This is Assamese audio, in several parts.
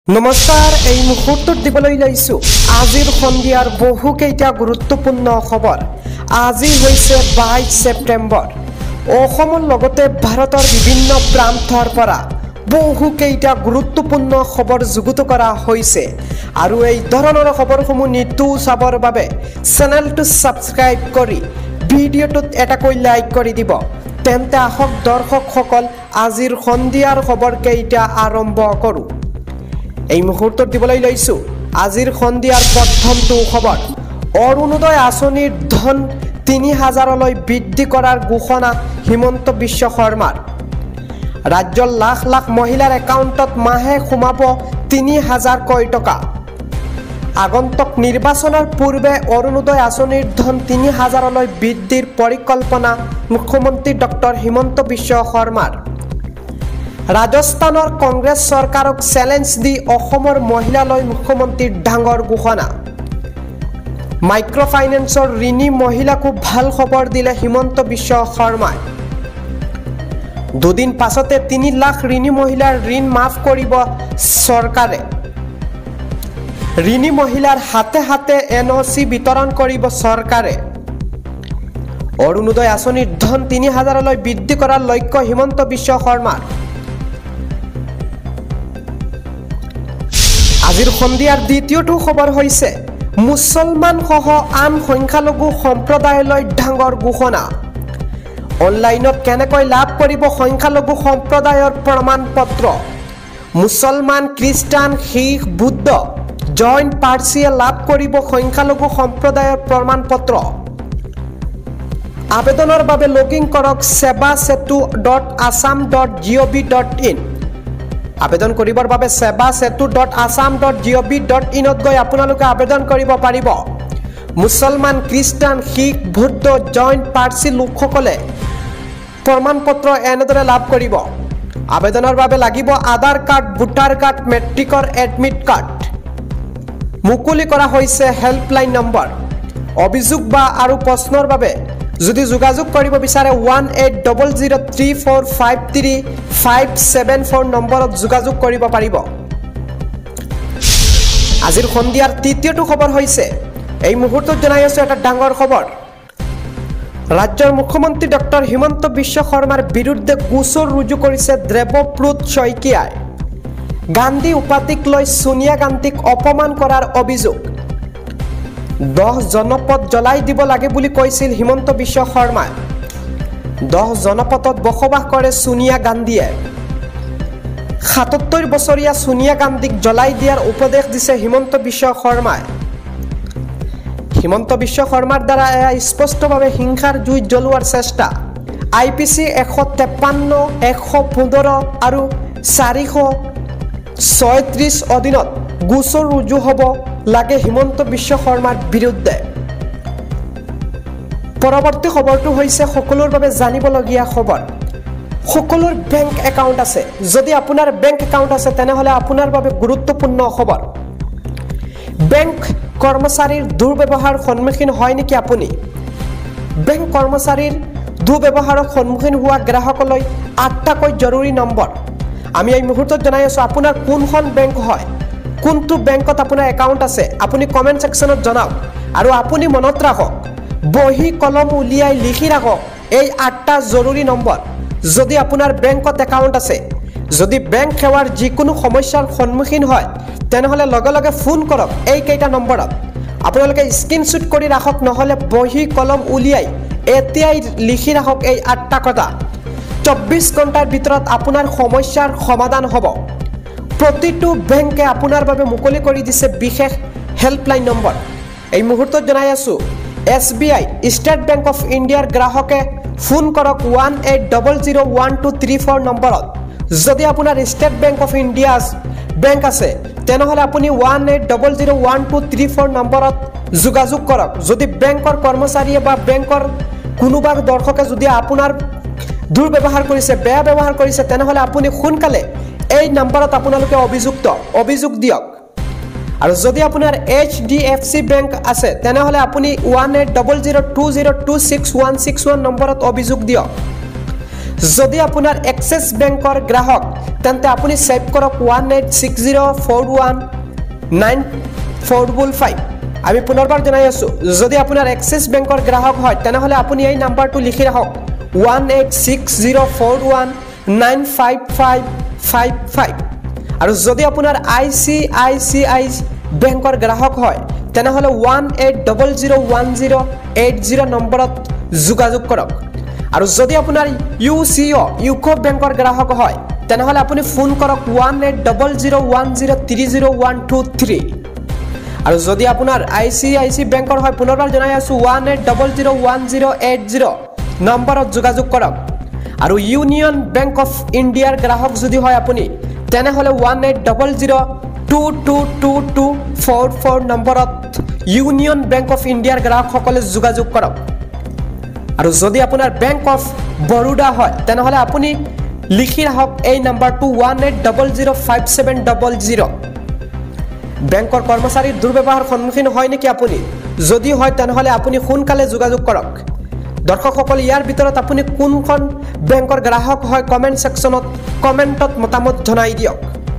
নমস্কাৰ এই মুহূৰ্তত দিবলৈ লৈছো আজিৰ সন্ধিয়াৰ বহুকেইটা গুৰুত্বপূৰ্ণ খবৰ। আজি হৈছে 22 ছেপ্টেম্বৰ। অসমৰ লগতে ভাৰতৰ বিভিন্ন প্ৰান্তৰ পৰা বহুকেইটা গুৰুত্বপূৰ্ণ খবৰ যুগুত কৰা হৈছে আৰু এই ধৰণৰ খবৰসমূহ নিতৌ চাবৰ বাবে চেনেলটো সাবস্ক্ৰাইব কৰি ভিডিঅ'টোত এটাকৈ লাইক কৰি দিব। তেন্তে আহক দৰ্শকসকল আজিৰ সন্ধিয়াৰ খবৰকেইটা আৰম্ভ কৰোঁ। এই মুহূৰ্তত দিবলৈ লৈছো আজিৰ সন্ধিয়াৰ প্ৰথমটো খবৰ। অৰুণোদয় আঁচনিৰ ধন ৩০০০লৈ বৃদ্ধি কৰাৰ ঘোষণা হিমন্ত বিশ্ব শৰ্মাৰ। ৰাজ্যৰ লাখ লাখ মহিলাৰ একাউণ্টত মাহে সোমাব ৩০০০ টকা। আগন্তুক নিৰ্বাচনৰ পূৰ্বে অৰুণোদয় আঁচনিৰ ধন ৩০০০লৈ বৃদ্ধিৰ পৰিকল্পনা মুখ্যমন্ত্ৰী ডক্টৰ হিমন্ত বিশ্ব শৰ্মাৰ। ৰাজস্থানৰ কংগ্ৰেছ চৰকাৰক চেলেঞ্জ দি অসমৰ মহিলালৈ মুখ্যমন্ত্ৰীৰ ডাঙৰ ঘোষণা। মাইক্ৰ ফাইনেন্সৰ ঋণী মহিলাকো ভাল খবৰ দিলে হিমন্ত বিশ্ব শৰ্মাই। দুদিন পাছতে ৩ লাখ ঋণী মহিলাৰ ঋণ মাফ কৰিব চৰকাৰে। ঋণী মহিলাৰ হাতে হাতে NOC বিতৰণ কৰিব চৰকাৰে। অৰুণোদয় আঁচনিৰ ধন ৩০০০লৈ বৃদ্ধি কৰাৰ লক্ষ্য হিমন্ত বিশ্ব শৰ্মাৰ। আজিৰ সন্ধিয়াৰ দ্বিতীয়টো খবৰ হৈছে মুছলমান সহ আন সংখ্যালঘু সম্প্ৰদায়লৈ ডাঙৰ ঘোষণা। অনলাইনত কেনেকৈ লাভ কৰিব সংখ্যালঘু সম্প্ৰদায়ৰ প্ৰমাণ পত্ৰ। মুছলমান, খ্ৰীষ্টান, শিখ, বুদ্ধ, জৈন, পাৰ্চীয়ে লাভ কৰিব সংখ্যালঘু সম্প্ৰদায়ৰ প্ৰমাণ পত্ৰ। আবেদনৰ বাবে লগইন কৰক sebasetu.assam.gov.in। আবেদন কৰিবৰ বাবে sebasetu.assam.gov.in গৈ আপোনালোকে আবেদন কৰিব পাৰিব। মুছলমান, খ্ৰীষ্টান, শিখ, বৌদ্ধ, জৈন, পাৰ্চী লোকসকলে প্ৰমাণ পত্ৰ এনেদৰে লাভ কৰিব। আবেদনৰ বাবে লাগিব আধাৰ কাৰ্ড, ভোটাৰ কাৰ্ড, মেট্ৰিকৰ এডমিট কাৰ্ড। মুকলি কৰা হৈছে হেল্পলাইন নম্বৰ। অভিযোগ বা আৰু প্ৰশ্নৰ বাবে যদি যোগাযোগ কৰিব বিচাৰে 180034533574 নম্বৰত যোগাযোগ কৰিব পাৰিব। আজিৰ সন্ধিয়াৰ তৃতীয়টো খবৰ হৈছে এই মুহূৰ্তত জনাই আছো এটা ডাঙৰ খবৰ। ৰাজ্যৰ মুখ্যমন্ত্ৰী ডক্টৰ হিমন্ত বিশ্ব শৰ্মাৰ বিৰুদ্ধে গোচৰ ৰুজু কৰিছে দেৱব্ৰত শইকীয়াই। গান্ধী উপাধিক লৈ ছোনিয়া গান্ধীক অপমান কৰাৰ অভিযোগ। 10 জনপদ জ্বলাই দিব লাগে বুলি কৈছিল হিমন্ত বিশ্ব শৰ্মাই। 10 জনপদত বসবাস কৰে ছোনিয়া গান্ধীয়ে। ৭৭ বছৰীয়া ছোনিয়া গান্ধীক জ্বলাই দিয়াৰ উপদেশ দিছে হিমন্ত বিশ্ব শৰ্মাই। হিমন্ত বিশ্ব শৰ্মাৰ দ্বাৰা এয়া স্পষ্টভাৱে হিংসাৰ জুই জ্বলোৱাৰ চেষ্টা। IPC 153, 115 আৰু 436 অধীনত গোচৰ ৰুজু হ'ব লাগে হিমন্ত বিশ্ব শৰ্মাৰ বিৰুদ্ধে। পৰৱৰ্তী খবৰটো হৈছে সকলোৰ বাবে জানিবলগীয়া খবৰ। সকলোৰ বেংক একাউণ্ট আছে। যদি আপোনাৰ বেংক একাউণ্ট আছে তেনেহ'লে আপোনাৰ বাবে গুৰুত্বপূৰ্ণ খবৰ। বেংক কৰ্মচাৰীৰ দুৰ্ব্যৱহাৰৰ সন্মুখীন হয় নেকি আপুনি? বেংক কৰ্মচাৰীৰ দুৰ্ব্যৱহাৰৰ সন্মুখীন হোৱা গ্ৰাহকলৈ 8টাকৈ জৰুৰী নম্বৰ। আমি এই মুহূৰ্তত জনাই আছো আপোনাৰ কোনখন বেংক হয়, কোনটো বেংকত আপোনাৰ একাউণ্ট আছে আপুনি কমেণ্ট ছেকশ্যনত জনাওক। আৰু আপুনি মনত ৰাখক, বহি কলম উলিয়াই লিখি ৰাখক এই 8টা জৰুৰী নম্বৰ। যদি আপোনাৰ বেংকত একাউণ্ট আছে, যদি বেংক সেৱাৰ যিকোনো সমস্যাৰ সন্মুখীন হয় তেনেহ'লে লগে লগে ফোন কৰক এইকেইটা নম্বৰত। আপোনালোকে স্ক্ৰীনশ্বট কৰি ৰাখক, নহ'লে বহি কলম উলিয়াই এতিয়াই লিখি ৰাখক এই 8টা কথা। 24 ঘণ্টাৰ ভিতৰত আপোনাৰ সমস্যাৰ সমাধান হ'ব। প্ৰতিটো বেংকে আপোনাৰ বাবে মুকলি কৰি দিছে বিশেষ হেল্পলাইন নম্বৰ। এই মুহূৰ্তত জনাই আছো SBI ষ্টেট বেংক অফ ইণ্ডিয়াৰ গ্ৰাহকে ফোন কৰক 18001234 নম্বৰত। যদি আপোনাৰ state bank of India bank আছে তেনেহ'লে আপুনি 18001234 নম্বৰত যোগাযোগ কৰক। যদি বেংকৰ কৰ্মচাৰীয়ে বা বেংকৰ কোনোবা দৰ্শকে যদি আপোনাৰ দুৰ্ব্যৱহাৰ কৰিছে, বেয়া ব্যৱহাৰ কৰিছে তেনেহ'লে আপুনি সোনকালে এই নম্বৰত আপোনালোকে অভিযোগ দিয়ক। আৰু যদি আপোনাৰ HDFC বেংক আছে তেনেহ'লে আপুনি 180020266161 নম্বৰত অভিযোগ দিয়ক। যদি আপোনাৰ এক্সিছ বেংকৰ গ্ৰাহক তেন্তে আপুনি সেভ কৰক 1860419455 আমি পুনৰবাৰ জনাই আছো যদি আপোনাৰ এক্সিছ বেংকৰ গ্ৰাহক হয় তেনেহলে আপুনি এই নাম্বাৰটো লিখি ৰাখক 1860419555 আৰু যদি আপোনাৰ ICICI বেংকৰ গ্ৰাহক হয় তেনেহলে 18001080 নম্বৰত যোগাযোগ কৰক আৰু যদি আপোনাৰ ইউকো বেংকৰ গ্ৰাহক হয় তেনেহলে আপুনি ফোন কৰক 180010300123 আৰু যদি আপোনাৰ ICICI বেংকৰ হয় পুনৰবাৰ জনাই আছো 18001080 নম্বৰত যোগাযোগ কৰক আৰু ইউনিয়ন বেংক অফ ইণ্ডিয়াৰ গ্ৰাহক যদি হয় আপুনি তেনেহলে 1800222244 নম্বৰত ইউনিয়ন বেংক অফ ইণ্ডিয়াৰ গ্ৰাহকসকলে যোগাযোগ কৰক আৰু যদি আপোনাৰ বেংক অফ বৰোডা হয় তেনেহলে আপুনি লিখি ৰাখক এই নাম্বাৰটো 18005700 বেংকৰ কৰ্মচাৰীৰ দুৰ্ব্যৱহাৰৰ সন্মুখীন হয় নেকি আপুনি যদি হয় তেনেহলে আপুনি সোনকালে যোগাযোগ কৰক দৰ্শকসকল ইয়াৰ ভিতৰত আপুনি কোনখন বেংকৰ গ্ৰাহক হয় কমেন্ট সেকশনত কমেন্টত মতামত জনাই দিয়ক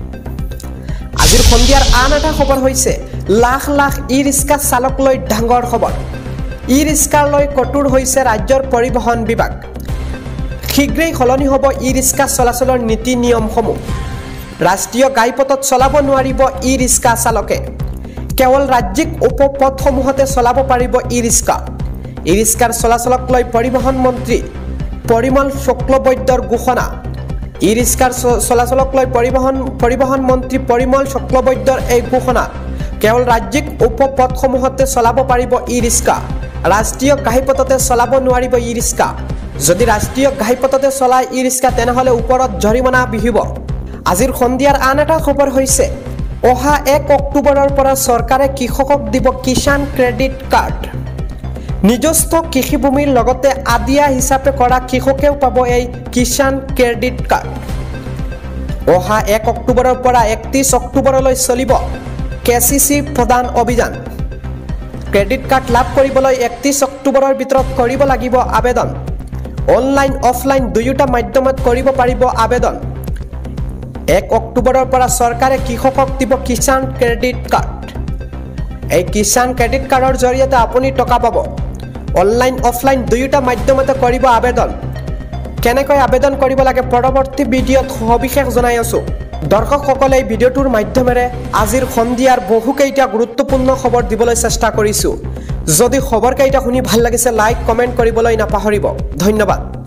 আজিৰ সন্ধিয়াৰ আন এটা খবৰ হৈছে লাখ লাখ ই-ৰিক্সা চালক লৈ ডাঙৰ খবৰ ই-ৰিক্সা লৈ কঠোৰ হৈছে ৰাজ্যৰ পৰিবহণ বিভাগ শীঘ্ৰেই সলনি হ'ব ই-ৰিক্সা চলাচলৰ নীতি নিয়মসমূহ ৰাষ্ট্ৰীয় ঘাইপথত চলাব নোৱাৰিব ই-ৰিক্সা চালকে কেৱল ৰাজ্যিক উপপথসমূহতে চলাব পাৰিব ই-ৰিক্সা ই-ৰিক্সাৰ চলাচলক লৈ পৰিবহণ মন্ত্ৰী পৰিমল শুক্লবৈদ্যৰ ঘোষণা ই-ৰিক্সাৰ চলাচলক লৈ পৰিবহণ মন্ত্ৰী পৰিমল শুক্লবৈদ্যৰ এই ঘোষণা কেৱল ৰাজ্যিক উপপথসমূহতে চলাব পাৰিব ই-ৰিক্সা ৰাষ্ট্ৰীয় ঘাইপথতে চলাব নোৱাৰিব ই-ৰিক্সা যদি ৰাষ্ট্ৰীয় ঘাইপথতে চলাই ই-ৰিক্সা তেনেহলে ওপৰত জৰিমনা বিহিব আজিৰ সন্ধিয়াৰ আন এটা খবৰ হৈছে অহা 1 অক্টোবৰৰ পৰা চৰকাৰে কৃষকক দিব কিষাণ ক্ৰেডিট কাৰ্ড নিজস্ব কৃষিভূমিৰ লগতে আদিয়া হিচাপে কৰা কৃষকেও পাব এই কিষাণ ক্ৰেডিট কাৰ্ড অহা 1 অক্টোবৰৰ পৰা 31 অক্টোবৰলৈ চলিব KCC প্ৰদান অভিযান ক্ৰেডিট কাৰ্ড লাভ কৰিবলৈ 31 অক্টোবৰৰ ভিতৰত কৰিব লাগিব আবেদন অনলাইন অফলাইন দুয়োটা মাধ্যমত কৰিব পাৰিব আবেদন 1 অক্টোবৰৰ পৰা চৰকাৰে কৃষকক দিব কিষাণ ক্ৰেডিট কাৰ্ড এই কিষাণ ক্ৰেডিট কাৰ্ডৰ জৰিয়তে আপুনি টকা পাব অনলাইন অফলাইন দুয়োটা মাধ্যমতে কৰিব আবেদন কেনেকৈ আবেদন কৰিব লাগে পৰৱৰ্তী ভিডিঅ'ত সবিশেষ জনাই আছো দৰ্শকসকলে এই ভিডিঅ'টোৰ মাধ্যমেৰে আজিৰ সন্ধিয়াৰ বহুকেইটা গুৰুত্বপূৰ্ণ খবৰ দিবলৈ চেষ্টা কৰিছো যদি খবৰকেইটা শুনি ভাল লাগিছে লাইক কমেন্ট কৰিবলৈ নাপাহৰিব ধন্যবাদ